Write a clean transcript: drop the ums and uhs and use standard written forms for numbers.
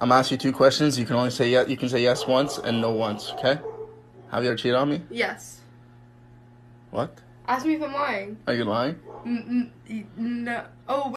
I'm asking you 2 questions. You can only say yes. You can say yes once and no once. Okay? Have you ever cheated on me? Yes. What? Ask me if I'm lying. Are you lying? No. Oh.